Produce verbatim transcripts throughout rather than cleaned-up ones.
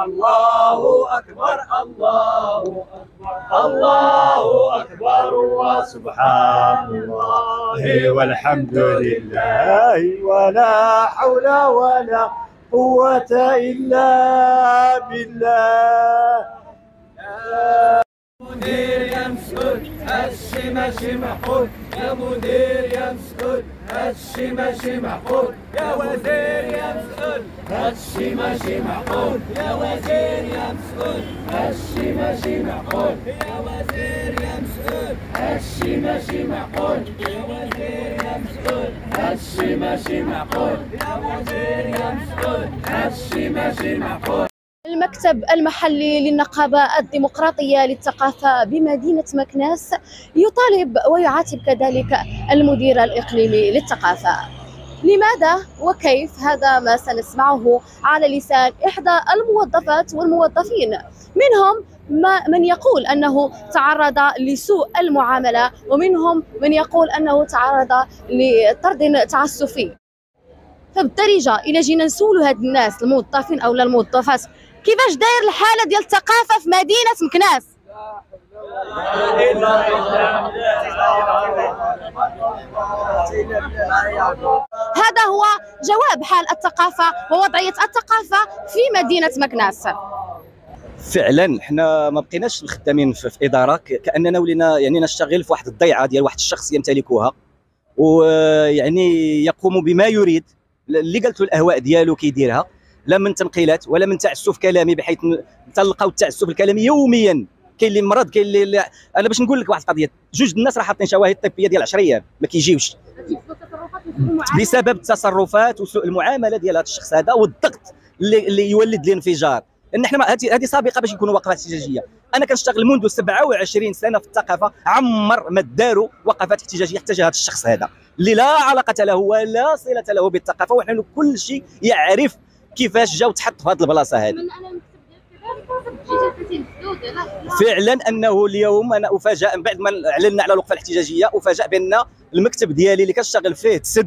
الله أكبر الله أكبر الله أكبر وسبحان الله والحمد لله ولا حول ولا قوة إلا بالله. يا مدير يا مسؤول هالشي ماشي معقول، يا مدير يا مسؤول هالشي ماشي معقول، يا وزير يا مسؤول هالشي ماشي معقول، يا وزير يا مسؤول هالشي ماشي معقول، يا وزير يا مسؤول هالشي ماشي معقول، يا وزير يا مسؤول هالشي ماشي معقول، يا وزير يا مسؤول هالشي ماشي معقول. المكتب المحلي للنقابة الديمقراطية للثقافة بمدينة مكناس يطالب ويعاتب كذلك المدير الإقليمي للثقافة. لماذا وكيف؟ هذا ما سنسمعه على لسان إحدى الموظفات والموظفين، منهم ما من يقول أنه تعرض لسوء المعاملة، ومنهم من يقول أنه تعرض لطرد تعسفي. فبالدرجة إلى جينا نسولوا هاد الناس الموظفين أو الموظفات كيفاش داير الحالة ديال الثقافة في مدينة مكناس؟ هذا هو جواب حال الثقافة ووضعية الثقافة في مدينة مكناس. فعلا حنا ما بقيناش خدامين في, في اداره، كاننا ولينا يعني نشتغل في واحد الضيعه ديال واحد الشخص يمتلكها، ويعني يقوم بما يريد اللي قالت له الاهواء ديالو كيديرها، لا من تنقيلات ولا من تعسف كلامي، بحيث تلقاو التعسف الكلامي يوميا. كاين اللي مرض، كاين اللي انا باش نقول لك واحد القضيه، جوج الناس راه حاطين شواهد طبيه ديال عشرة ايام ما كيجيوش بسبب التصرفات وسوء المعامله ديال هذا الشخص هذا والضغط اللي, اللي يولد الانفجار. ان حنا هذه سابقه باش يكونوا وقفات احتجاجيه. انا كنشتغل منذ سبعة وعشرين سنه في الثقافه، عمر ما داروا وقفات احتجاجيه حتى جا هذا الشخص هذا اللي لا علاقه له ولا صله له بالثقافه، ونحن كل شيء يعرف كيفاش جا وتحط في هذه البلاصه هذه. فعلا انه اليوم انا افاجئ بعد ما اعلنا على الوقفه الاحتجاجيه، افاجئ بان المكتب ديالي اللي كنشتغل فيه تسد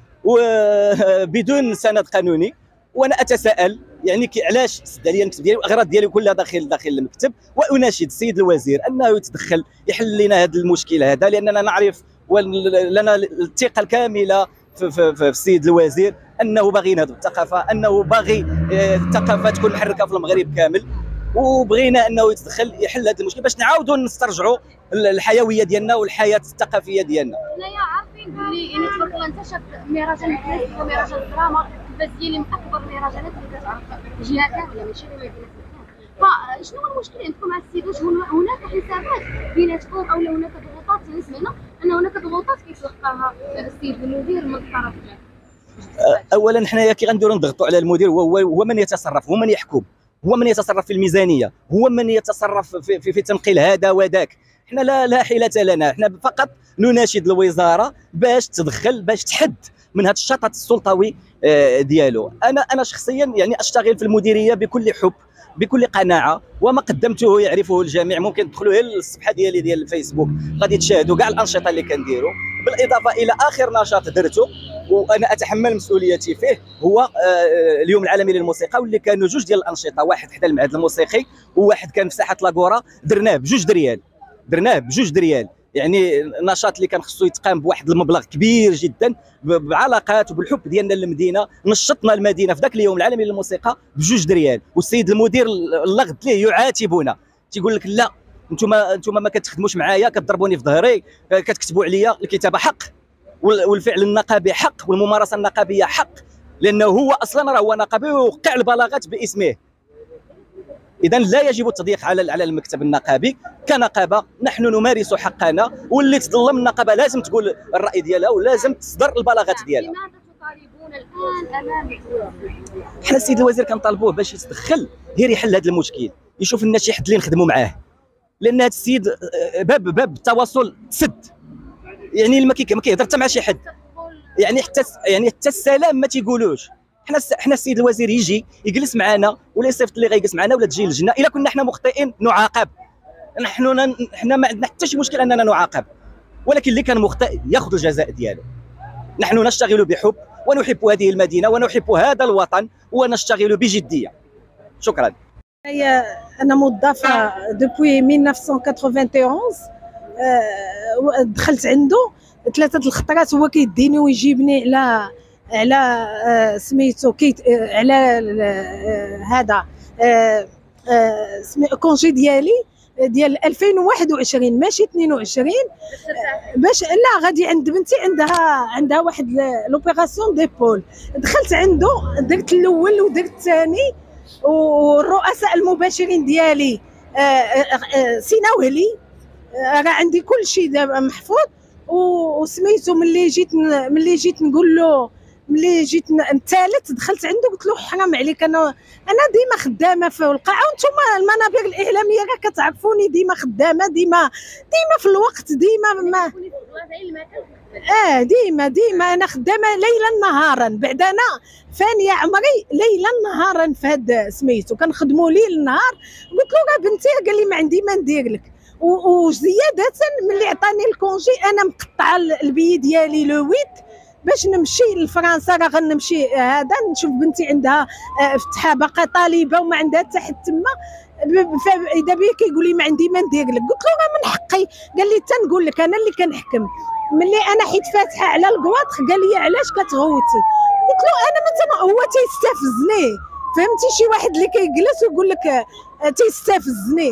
وبدون سند قانوني، وانا اتساءل يعني علاش سد عليا المكتب ديالي والاغراض ديالي كلها داخل داخل المكتب، واناشد السيد الوزير انه يتدخل يحل لنا هذا المشكل هذا، لاننا نعرف ولنا الثقه الكامله في, في, في السيد الوزير انه باغي ينهض بالثقافه، انه باغي الثقافه تكون محركه في المغرب كامل، وبغينا انه يتدخل يحل هذا المشكل باش نعاودوا نسترجعوا الحيويه ديالنا والحياه الثقافيه ديالنا. حنايا عارفين بلي يعني تبارك الله انتشر مهرجان مكناس ومهرجان الدراما التلفاز ديالي من اكبر المهرجانات اللي كتعرف الجهه كامله ماشي غير مدينه مكناس. فشنو هو المشكل عندكم مع السيد؟ واش هناك حسابات بيناتكم او هناك ضغوطات؟ سمعنا ان هناك ضغوطات كيتلقاها السيد المدير من الطرف ديالك. اولا حنايا كي غنديروا نضغطوا على المدير، هو هو من يتصرف، هو من يحكم، هو من يتصرف في الميزانيه، هو من يتصرف في, في, في تنقيل هذا وذاك. حنا لا لا حيلة لنا، حنا فقط نناشد الوزاره باش تدخل، باش تحد من هذا الشطط السلطوي ديالو. انا انا شخصيا يعني اشتغل في المديريه بكل حب بكل قناعه، وما قدمته يعرفه الجميع. ممكن تدخلوا غير الصفحه ديالي ديال الفيسبوك غادي تشاهدوا كاع الانشطه اللي كنديروا، بالاضافه الى اخر نشاط درته وانا اتحمل مسؤوليتي فيه هو اليوم العالمي للموسيقى، واللي كانوا جوج ديال الانشطه، واحد حدا المعهد الموسيقي وواحد كان في ساحه لاكورا، درناه بجوج دريال درناه بجوج دريال يعني نشاط اللي كان خصو يتقام بواحد المبلغ كبير جدا، بعلاقات وبالحب ديالنا للمدينه. نشطنا المدينه في ذاك اليوم العالمي للموسيقى بجوج دريال، والسيد المدير اللغط ليه يعاتبنا، تيقول لك لا انتم انتم ما كتخدموش معايا، كتضربوني في ظهري، كتكتبوا عليا. الكتابه حق والفعل النقابي حق والممارسه النقابيه حق، لانه هو اصلا راه هو نقابي ويوقع البلاغات باسمه. اذا لا يجب التضييق على على المكتب النقابي. كنقابه نحن نمارس حقنا، واللي تظلم النقابه لازم تقول الراي ديالها ولازم تصدر البلاغات ديالها. لماذا تطالبون الان امام الوزير؟ حنا السيد الوزير كنطالبوه باش يتدخل غير يحل هذا المشكل، يشوف لنا شي حد اللي نخدموا معاه، لان هذا السيد باب باب التواصل تسد، يعني ما كيهضر حتى مع شي حد، يعني حتى يعني حتى السلام ما تيقولوش. حنا حنا السيد الوزير يجي يجلس معنا ولا يصيفط اللي غيجلس معنا ولا تجي لجنه، الا كنا حنا مخطئين نعاقب. نحن حنا ما عندنا حتى شي مشكل اننا نعاقب، ولكن اللي كان مخطئ ياخذ الجزاء ديالو. نحن نشتغل بحب ونحب هذه المدينه ونحب هذا الوطن ونشتغل بجديه. شكرا. أنا موظفة دوبوي ألف وتسعمائة وواحد وثمانين. دخلت عنده ثلاثة الخطرات، هو كيديني ويجيبني على على سميتو كي على هذا كونجي ديالي ديال ألفين وواحد وعشرين ماشي اثنين وعشرين، باش لا غادي عند بنتي عندها عندها واحد لوبيراسيون ديبول. دخلت عنده درت الاول ودرت الثاني، والرؤساء المباشرين ديالي سيناوه لي، راه عندي كل شيء دابا محفوظ. وسميتو ملي جيت ملي جيت نقول له ملي جيت الثالث دخلت عنده قلت له حرام عليك، انا انا ديما خدامه في القاعه، وانتم المنابر الاعلاميه راه كتعرفوني ديما خدامه، ديما ديما في الوقت، ديما ما اه ديما ديما انا خدامه ليلا نهارا. بعد انا فانيه عمري ليلا نهارا في هاد سميتو كنخدموا ليل نهار. قلت له راه بنتي، قال لي ما عندي ما ندير لك. وزياده ملي عطاني الكونجي انا مقطعه البي ديالي لو ويت باش نمشي لفرنسا، راه غنمشي هذا نشوف بنتي عندها فتحه باقا طالبه وما عندها حتى حد تما. اذا بيا كيقول لي ما عندي ما ندير لك. قلت له راه من حقي. قال لي حتى نقول لك انا اللي كنحكم. ملي انا حيت فاتحه على الكواطخ قال لي علاش كتغوتي؟ قلت له انا ما هو تيستفزني، فهمتي؟ شي واحد اللي كيجلس ويقول لك تيستفزني.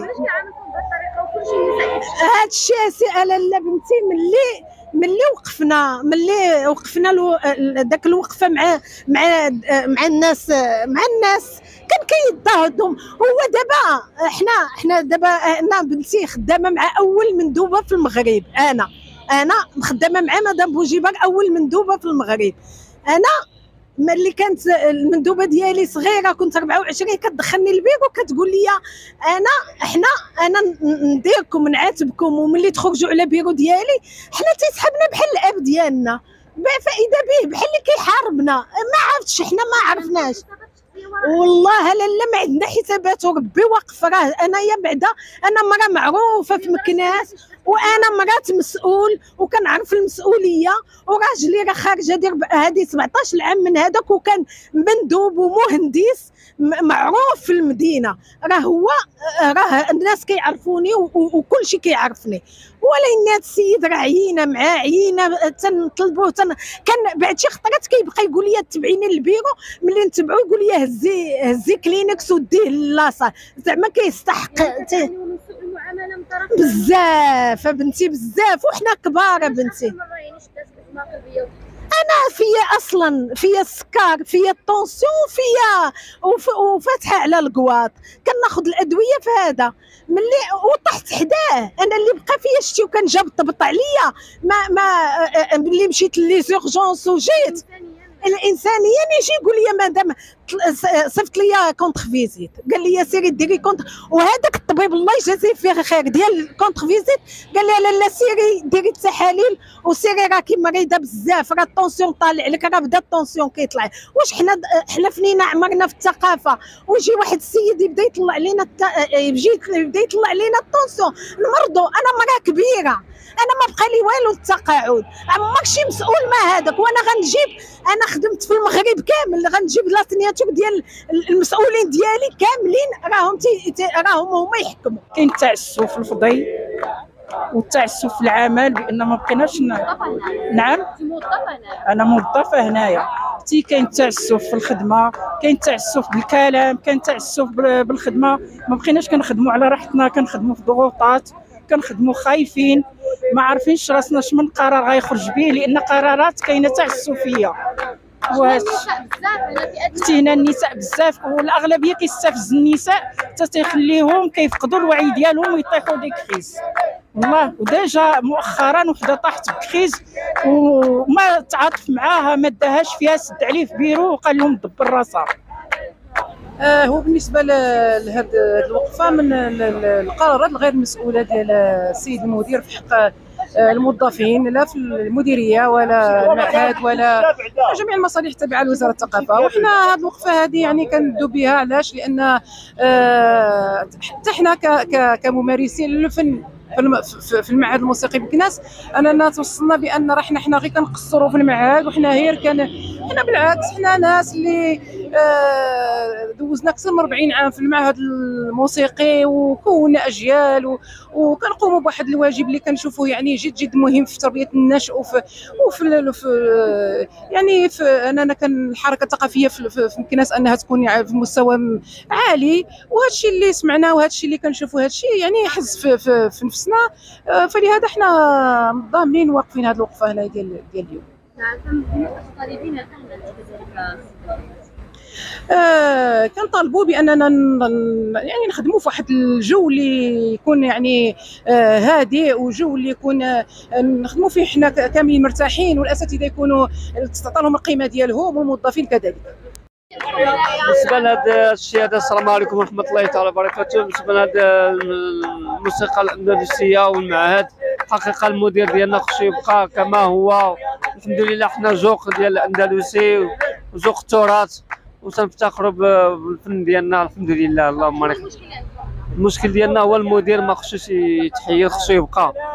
هاد الشيء سي لاله بنتي ملي ملي وقفنا ملي وقفنا داك الوقفه مع مع مع الناس مع الناس كان كيضطهدهم. هو دابا حنا حنا دابا انا بنتي خدامه مع اول مندوبه في المغرب، انا انا خدامه مع مدام بوجيبر اول مندوبه في المغرب. انا ملي كانت المندوبه ديالي صغيره كنت أربعة وعشرين كتدخلني البيرو كتقول لي انا احنا انا نديركم نعاتبكم، وملي تخرجوا على بيرو ديالي حنا تيسحبنا بحال الاب ديالنا، فاذا به بحال اللي كيحاربنا. ما عرفتش، حنا ما عرفناش والله لا لا ما عندنا حسابات، وربي واقف. راه انايا بعدا انا مرا معروفه في مكناس، وانا مرات مسؤول وكنعرف المسؤوليه، وراجلي راه خارجه دير هذه سبعطاش عام من هذاك، وكان مندوب ومهندس معروف في المدينه. راه هو راه الناس كيعرفوني وكل شيء كيعرفني. ولكن هذا السيد راه عيينا معاه عيينا تنطلبوه تن... كان بعد شي خطرات كيبقى يقول لي تبعيني للبيرو، ملي نتبعو يقول لي هزي هزي كلينكس وديه لاصال، زعما كيستحق بزاف بنتي بزاف، وحنا كبار بنتي. انا فيا اصلا فيا السكر فيا الطونسيون فيا وفاتحه على الكواط، كناخذ الادويه في هذا. ملي وطحت حداه انا اللي بقى فيا شتي وكان جاب طبط عليا. ما ما ملي مشيت لي زورجونس وجيت الانسانيه يجي يقول لي مادام صيفط لي كونتر فيزيت، قال لي سيري ديري كونتر. وهذاك الطبيب الله يجازيه فيه خير ديال كونتر فيزيت قال لي لا لا سيري ديري التحاليل وسيري راكي مريضه بزاف، راه الطونسيون طالع لك، راه بدا الطونسيون كيطلع. واش حنا حنا فنينا عمرنا في الثقافه ويجي واحد السيد يبدا يطلع علينا يجي يبدا يطلع علينا الطونسيون نمرضوا؟ انا مراه كبيره، انا ما بقى لي والو التقاعد، عمرك شي مسؤول ما هذاك. وانا غنجيب انا خدمت في المغرب كامل، غنجيب لا سيناتور ديال المسؤولين ديالي كاملين راهم راهم هما يحكموا. كاين التعسف في الفضي والتعسف في العمل، بان ما بقيناش ن... نعم انا موظفه هنايا. تي كاين التعسف في الخدمه، كاين التعسف بالكلام، كاين التعسف بالخدمه، ما بقيناش كنخدموا على راحتنا، كنخدموا في ضغوطات، كنخدموا خايفين، ما عارفينش راسنا اش من قرار غيخرج به، لان قرارات كاينه تعسفيه. واش فتينا النساء بزاف، والاغلبيه كيستفز النساء حتى تيخليهم كيفقدوا الوعي ديالهم ويطيحوا ديك كريز. والله وديجا مؤخرا وحده طاحت بكريز وما تعاطف معاها، ما داهاش فيها، سد عليه في بيرو وقال لهم دبر راسها. آه هو بالنسبه لهذه الوقفه من القرارات الغير مسؤوله ديال السيد المدير في حق الموظفين، لا في المديريه ولا المعهد ولا جميع المصالح التابعه لوزاره الثقافه. وحنا هذه الوقفه هذه يعني كندو بها علاش؟ لان آه حتى حنا كممارسين للفن في المعهد الموسيقي بكناس اننا توصلنا بان راه حنا حنا غير كنقصروا في المعهد، وحنا غير كان حنا بالعكس حنا ناس اللي دوزنا اكثر من أربعين عام في المعهد الموسيقي وكونا اجيال، وكنقوموا بواحد الواجب اللي كنشوفوه يعني جد جد مهم في تربيه النشء وفي وفي في يعني في اننا كان الحركه الثقافيه في, في, في مكناس انها تكون يعني في مستوى عالي، وهذا الشيء اللي سمعناه وهذا الشيء اللي كنشوفوه هذا الشيء يعني يحز في, في, في نفسنا. فلهذا احنا ضامنين واقفين هذه الوقفه هنا ديال ديال اليوم. نعم. طالبين الان كذلك آه كنطالبوا باننا يعني نخدموا في واحد الجو اللي يكون يعني آه هادئ، وجو اللي يكون آه نخدموا فيه حنا كاملين مرتاحين، والاساتذه يكونوا تعطى لهم القيمه ديالهم، والموظفين كذلك. بالنسبه لهذا الشيء هذا، السلام عليكم ورحمه الله تعالى وبركاته. بالنسبه لهذا الموسيقى الاندلسيه والمعهد، حقيقه المدير ديالنا خصو يبقى كما هو. الحمد لله حنا ذوق ديال الاندلسي وذوق التراث، وتنفتخروا بالفن ديالنا الحمد لله. اللهم بارك. المشكل ديالنا هو المدير ما خصوش يتحيد، خصو يبقى